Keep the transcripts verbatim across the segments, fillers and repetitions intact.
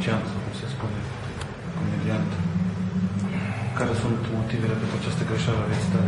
comediant, cum se spune, comediant. Care sunt motivele pentru această greșeală aveți tale?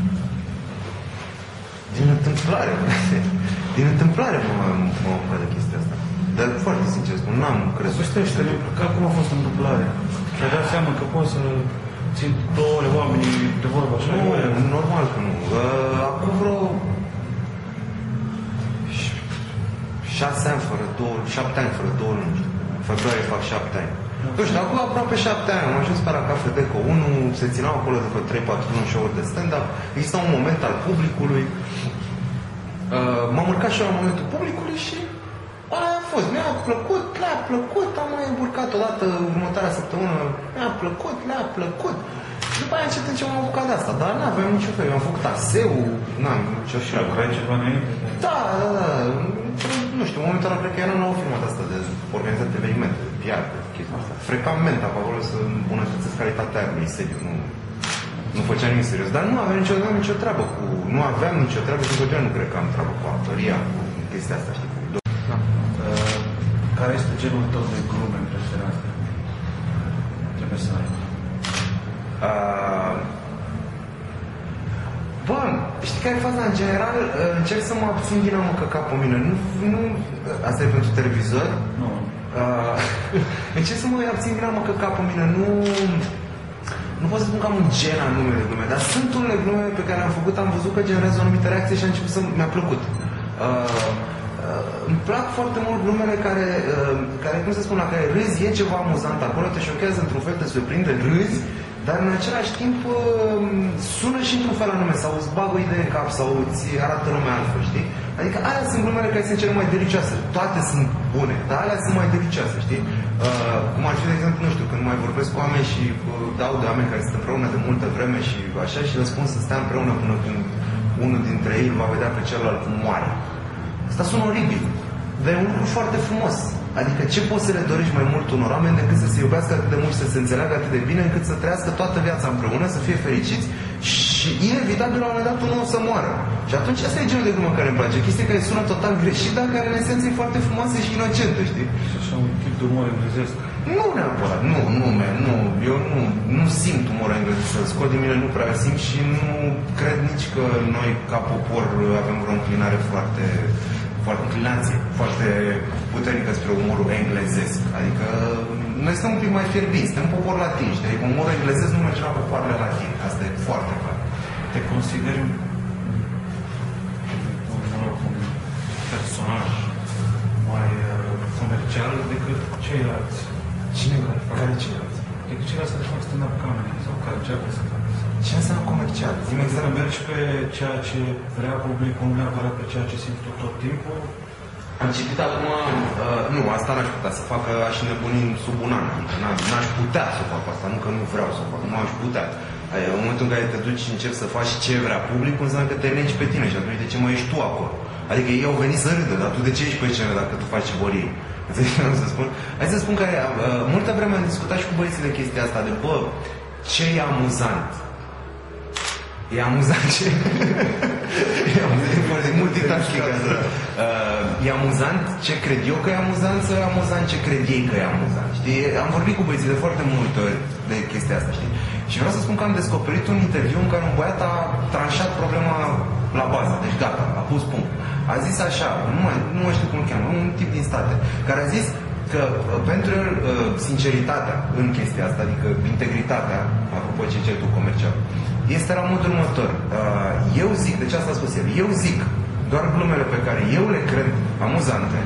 Din întâmplare. Din întâmplare mă mă ocupat de chestia asta. Dar foarte sincer spun, n-am crezut. Povestește-ne, ca cum a fost întâmplarea? Ți-ai dat seama că poți să țin două ore oamenii de vorbă așa? Nu, normal că nu. Acum vreo șase ani fără două, șapte ani fără două luni. Februarie fac șapte ani. Nu știu, acum aproape șapte ani am ajuns pe la Cafe Deco unu, se țineau acolo de vreo trei patru luni show-uri de stand-up. Exista un moment al publicului. Uh, m-am urcat și eu la momentul publicului și aia a fost. Mi-a plăcut, le-a plăcut, am mai urcat odată următoarea săptămână, mi-a plăcut, le-a plăcut. Și după aia încet în ce m-am apucat de asta, dar n-aveam nicio fel. Eu am făcut aseu, n-am nicio și lucrai ceva înainte? Da, da, da. Nu știu, în momentul ăla cred că eram la o firmă de asta de organizat evenimente, de P R, chestia asta. Frecament acolo să îmbunătățesc calitatea aerului, seriu, nu, nu făceam nimic serios. Dar nu aveam nicio, aveam nicio treabă cu, nu aveam nicio treabă și în nu cred că am treabă cu actoria, cu chestia asta, știi, cu da. Uh, care este genul tău de glume preferate? Trebuie să ai. Uh, Bă, știi care e faza? În general, încerc să mă abțin din a mă căca pe mine. Nu, nu, asta e pentru televizor? Nu. Uh, încerc să mă abțin din a mă căca pe mine. Nu, nu pot să spun că am un gen anume de glume, dar sunt unele glume pe care am făcut, am văzut că generează o anumită reacție și a început să mi-a plăcut. Uh, uh, îmi plac foarte mult glumele care, uh, care, cum să spun, la care râzi, e ceva amuzant acolo, te șochează într-un fel, te surprinde, râzi, dar în același timp sună și într-un fel anume, sau îți bagă o idee în cap, sau îți arată lumea altfel, știi? Adică alea sunt glumele care sunt cele mai delicioase. Toate sunt bune, dar alea sunt mai delicioase, știi? Uh, cum ar fi, de exemplu, nu știu, când mai vorbesc cu oameni și uh, dau de oameni care sunt împreună de multă vreme și așa și le spun să stea împreună până când unul dintre ei îl va vedea pe celălalt cum moare. Asta sună oribil, dar e un lucru foarte frumos. Adică ce poți să le dorești mai mult unor oameni decât să se iubească atât de mult și să se înțeleagă atât de bine încât să trăiască toată viața împreună, să fie fericiți și inevitabil la un moment dat unul o să moară. Și atunci asta e genul de glumă care îmi place. Chestia care sună total greșit, dar care în esență e foarte frumoasă și inocentă, știi? Și așa un tip de umor englezesc. Nu neapărat, nu, nu, man, nu. Eu nu, nu simt umor englezesc. Să scot din mine nu prea simt și nu cred nici că noi ca popor avem vreo înclinare foarte... foarte inclinație, foarte puternică spre umorul englezesc. Adică noi suntem un pic mai fierbiți, suntem popor latin, știi? Adică umorul englezesc nu merge la popoarele latine. Asta e foarte clar. Te consideri un, un personaj mai uh, comercial decât ceilalți? Cine? Care ceilalți? Decât ceilalți care fac stand-up comedy sau care încearcă să facă. Ce înseamnă comercial? Zi-mi exact, mergi pe ceea ce vrea publicul, nu neapărat pe ceea ce simți tu tot timpul? Am citit acum, uh, nu, asta n-aș putea să facă, aș nebuni sub un an. Adică n-aș putea să fac asta, nu că nu vreau să fac, nu aș putea. Aia, în momentul în care te duci și începi să faci ce vrea publicul, înseamnă că te negi pe tine și atunci de ce mai ești tu acolo? Adică ei au venit să râdă, dar tu de ce ești pe scenă dacă tu faci ce vor ei? Să spun? Hai să spun că uh, multă vreme am discutat și cu băieții de chestia asta, de bă, ce e amuzant? E amuzant ce... e amuzant, e multitasking asta. Uh, e amuzant ce cred eu că e amuzant sau e amuzant ce cred ei că e amuzant, știi? Am vorbit cu băieții de foarte multe ori de chestia asta, știi? Și vreau să spun că am descoperit un interviu în care un băiat a tranșat problema la bază, deci gata, a pus punct. A zis așa, nu mai, nu mai știu cum îl cheamă, un tip din state, care a zis că pentru el sinceritatea în chestia asta, adică integritatea, apropo ce cer tu comercial, este la modul următor. Eu zic, deci asta a spus el, eu zic doar glumele pe care eu le cred amuzante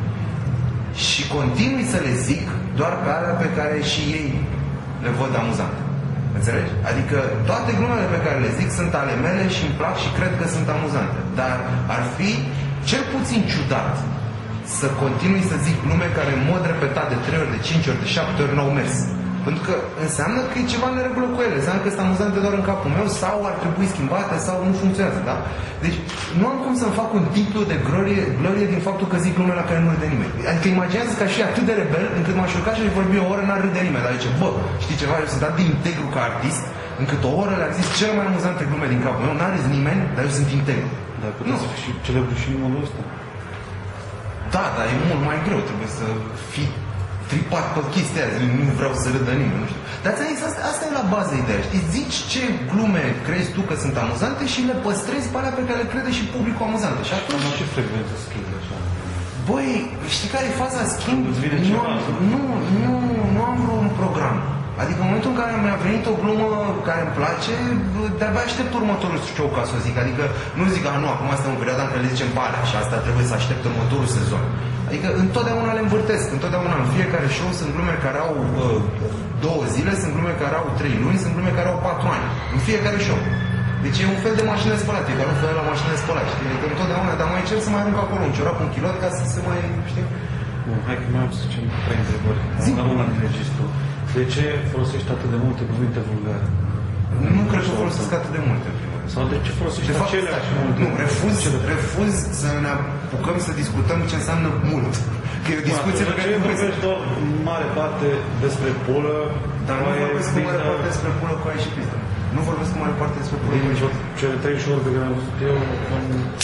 și continui să le zic doar pe alea pe care și ei le văd amuzante. Înțelegi? Adică toate glumele pe care le zic sunt ale mele și îmi plac și cred că sunt amuzante. Dar ar fi cel puțin ciudat să continui să zic glume care în mod repetat de trei ori, de cinci ori, de șapte ori n-au mers. Pentru că înseamnă că e ceva în neregulă cu ele, înseamnă că sunt amuzante doar în capul meu sau ar trebui schimbate sau nu funcționează, da? Deci nu am cum să-mi fac un titlu de glorie, glorie din faptul că zic glume la care nu râde nimeni. Adică imaginează că aș fi atât de rebel încât m-aș urca și aș vorbi o oră, n-ar râde nimeni. Dar zice, bă, știi ceva, eu sunt atât de integru ca artist încât o oră le-ar zis cele mai amuzante glume din capul meu, n-ar râs nimeni, dar eu sunt integru. Dar puteți să fii și celebru și în modul ăsta. Da, dar e mult mai greu, trebuie să fii tripat pe chestia aia, zic, nu vreau să râdă nimeni, nu știu. Dar ți-am zis, asta, asta e la bază ideea, știi? Zici ce glume crezi tu că sunt amuzante și le păstrezi pe alea pe care le crede și publicul amuzante. Și atunci... La ce frecvență schimbi așa? Băi, știi care e faza? Schimb? Nu, nu, nu, nu am vreun program. Adică în momentul în care mi-a venit o glumă care îmi place, de-abia aștept următorul show, ca să o zic. Adică nu zic, a, nu, acum suntem în perioada în care le zicem balea și asta trebuie să aștept următorul sezon. Adică întotdeauna le învârtesc, întotdeauna în fiecare show sunt glume care au uh, două zile, sunt glume care au trei luni, sunt glume care au patru ani. În fiecare show. Deci e un fel de mașină de spălat, e ca un fel la mașină de spălat, știi? Adică întotdeauna, dar mai încerc să mai arunc acolo un ciorap, un kilot, ca să se mai, știi? Bun, hai că mai am să zicem trei întrebări. Zic. La una din registru. De ce folosești atât de multe cuvinte vulgare? Nu cred că folosesc atât de multe, prima. Sau de ce folosești de fapt, aceleași multe? Nu, refuz, refuz să ne apucăm să discutăm ce înseamnă mult. Că e o discuție pe care nu vorbești doar în mare parte despre pulă, dar nu vorbesc în mare parte despre pulă cu aia și pistă. Nu vorbesc în mare parte despre pulă cu aia și pistă. Cele trei show-uri pe care am văzut eu am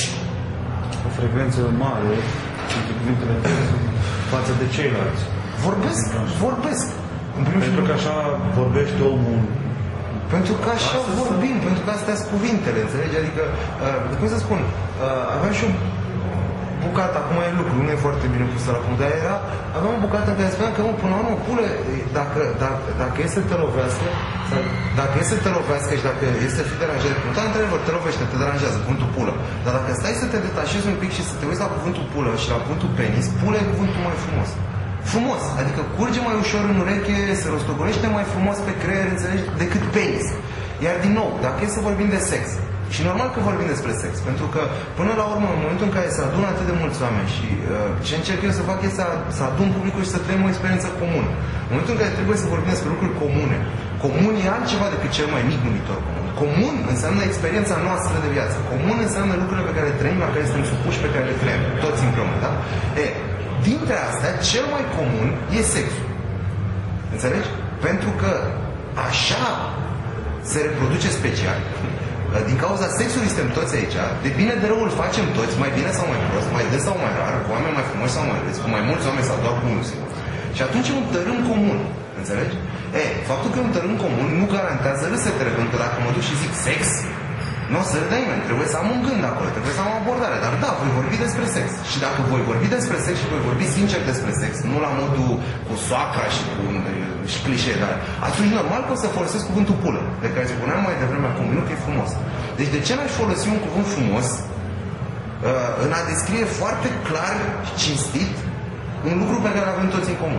o frecvență mare între cuvintele față de ceilalți. Vorbesc, vorbesc. Pentru că așa vorbește omul. Pentru că așa vorbim, pentru că astea sunt cuvintele, înțelegi? Adică, uh, cum să spun, uh, aveam și o bucată, acum e lucru, nu e foarte bine pusă la punct, dar era, aveam o bucată în care spuneam că, mă, până la urmă, pule, dacă, dacă, dacă e să te lovească, sau dacă e să te lovească și dacă e să fii deranjat, nu, dar într-adevăr, te lovește, te deranjează, cuvântul pulă. Dar dacă stai să te detașezi un pic și să te uiți la cuvântul pulă și la cuvântul penis, pulă e cuvântul mai frumos. Frumos, adică curge mai ușor în ureche, se rostogolește mai frumos pe creier, înțelegi, decât penis. Iar din nou, dacă e să vorbim de sex, și normal că vorbim despre sex, pentru că până la urmă, în momentul în care se adună atât de mulți oameni și uh, ce încerc eu să fac e să, să adun publicul și să trăim o experiență comună. În momentul în care trebuie să vorbim despre lucruri comune, comun e altceva decât cel mai mic numitor comun. Comun înseamnă experiența noastră de viață. Comun înseamnă lucrurile pe care le trăim, la care suntem supuși, pe care le creăm, toți împreună, da? E, dintre astea, cel mai comun e sexul. Înțelegi? Pentru că așa se reproduce special. Din cauza sexului suntem toți aici, de bine de rău îl facem toți, mai bine sau mai prost, mai des sau mai rar, cu oameni mai frumoși sau mai râți, cu mai mulți oameni sau doar cu unul singur. Și atunci e un tărâm comun. Înțelegi? E, faptul că e un tărâm comun nu garantează râsetele, pentru că dacă mă duc și zic sex, nu o să râdă nimeni, trebuie să am un gând acolo, trebuie să am o abordare, dar da, voi vorbi despre sex. Și dacă voi vorbi despre sex și voi vorbi sincer despre sex, nu la modul cu soacra și cu și clișee, dar atunci normal că o să folosesc cuvântul pulă, de care spuneam mai devreme acum, nu că e frumos. Deci de ce n-aș folosi un cuvânt frumos uh, în a descrie foarte clar și cinstit un lucru pe care îl avem toți în comun?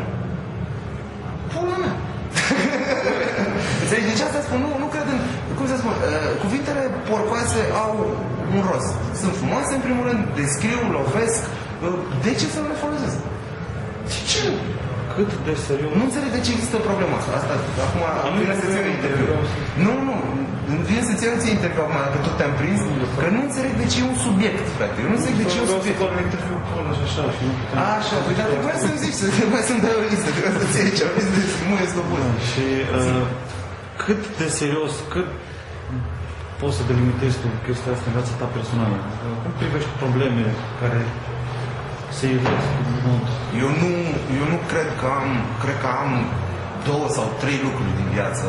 Pula mea! Înțelegi? Deci asta spun, nu, nu cred în, cum să spun, uh, cuvintele porcoase au un rost. Sunt frumoase în primul rând, descriu, lovesc, uh, de ce să nu le folosesc? De ce? Cât de serios? Nu înțeleg de ce există problema asta. Asta acum vine să-ți iau interviu. Nu, nu, vine să-ți iau ție interviu acum, dacă tot te-am prins, că nu înțeleg de ce e un subiect, frate. Eu nu înțeleg de ce e un subiect. Vreau să fac interviu cu ăla și așa și nu putem... Așa, păi dar trebuia să-mi zici, trebuia să-mi dai o listă, trebuia să-ți iei aici o listă de nu este o bună. Și uh, cât de serios, cât poți să delimitezi tu chestia asta în viața ta personală? Cum privești probleme care se iubesc în mod? Eu nu, eu nu cred că am, cred că am două sau trei lucruri din viață.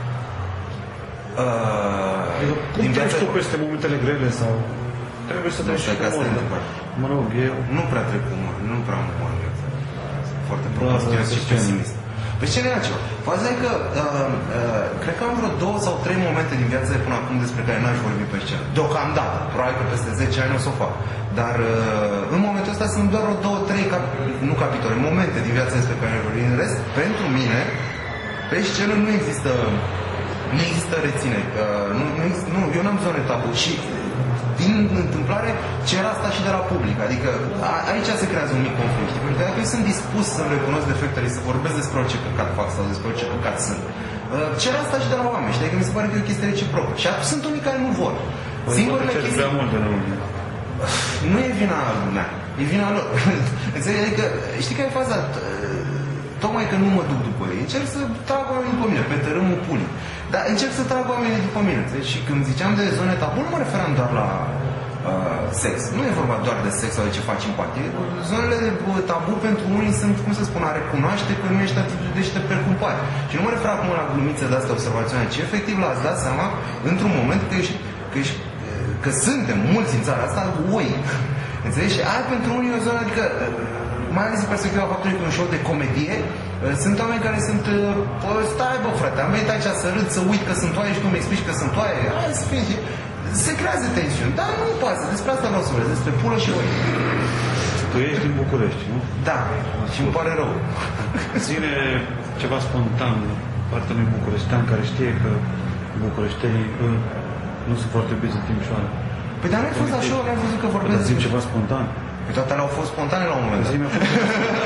Uh, adică, cum din viața... tu peste momentele grele sau... Trebuie să treci cu umor. Mă rog, eu... Nu prea trec cu umor, nu prea am umor în viață. Foarte procrastinat și pesimist. Păi ce era ceva? Faza e că uh, uh, cred că am vreo două sau trei momente din viață de până acum despre care n-aș vorbi pe scenă. Deocamdată. Probabil că peste zece ani o să o fac. Dar uh, în momentul ăsta sunt doar o două, trei, cap- nu capitole, momente din viața despre care vorbim. În rest, pentru mine, pe scenă nu există nu există rețineri. Uh, nu, nu, există, nu, eu n-am zone tabu și din întâmplare cer asta și de la public. Adică a, aici se creează un mic conflict. Pentru că dacă eu sunt dispus să-mi recunosc defectele, să vorbesc despre orice păcat fac sau despre orice păcat sunt, uh, cer asta și de la oameni. Și adică mi se pare că e o chestie reciprocă. Și atunci sunt unii care nu vor. Păi singurele chestii... prea mult de la oameni. Nu e vina mea, e vina lor. Înțelegi? Adică, știi care e faza? Tocmai că nu mă duc după ei. Încerc să trag oamenii după mine, pe tărâmul pulii. Dar încerc să trag oamenii după mine. Înțelegi? Și când ziceam de zone tabu, nu mă referam doar la uh, sex. Nu e vorba doar de sex sau de ce faci în party. Zonele de tabu pentru unii sunt, cum să spun, a recunoaște că nu ești atât de deștept precum pari. Și nu mă refer acum la glumițe de astea observaționale, ci efectiv l-ați dat seama într-un moment că, ești, că, ești, că suntem mulți în țara asta oi. Înțelegi? Și aia pentru unii e o zonă, adică mai ales în perspectiva faptului că un show de comedie, sunt oameni care sunt, bă, stai bă frate, am venit aici să râd, să uit că sunt oaie și tu mi explici că sunt oaie, hai să fie. Se creează tensiuni, dar nu pasă, despre asta vreau să vorbesc, despre pulă și oi. Tu ești din București, nu? Da, și îmi pare rău. Ține ceva spontan, partea lui bucureștean, care știe că bucureștenii nu sunt foarte bine în Timișoara. Păi dar nu ai fost așa, am văzut că vorbesc. Dar zi ceva spontan. Păi toate alea au fost spontane la un moment dat. Zi-mi a fost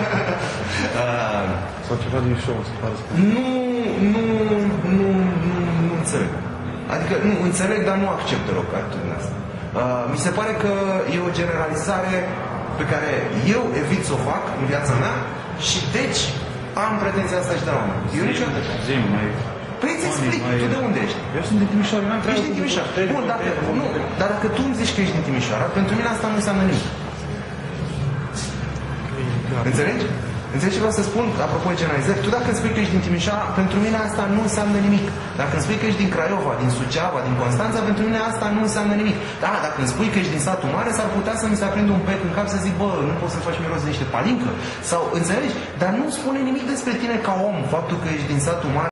sau ceva din show, să pare spontan. Nu, nu, nu, nu, nu înțeleg. Adică, nu, înțeleg, dar nu accept deloc atitudinea asta. Uh, mi se pare că e o generalizare pe care eu evit să o fac în viața mea și deci am pretenția asta și de la oameni. Eu niciodată. Zi-mi, mai... Păi îți explic, mai... tu de unde ești? Eu sunt din Timișoara, n-am treabă. Ești din Timișoara. Bun, dacă, nu, dar dacă tu îmi zici că ești din Timișoara, pentru mine asta nu înseamnă nimic. Înțelegi? Înțelegi ce vreau să spun, apropo de generalizări? Tu dacă îmi spui că ești din Timișoara, pentru mine asta nu înseamnă nimic. Dacă îmi spui că ești din Craiova, din Suceava, din Constanța, pentru mine asta nu înseamnă nimic. Da, dacă îmi spui că ești din satul mare, s-ar putea să mi se aprindă un bec în cap să zic, bă, nu poți să faci miros de niște palincă? Sau, înțelegi? Dar nu spune nimic despre tine ca om, faptul că ești din satul mare.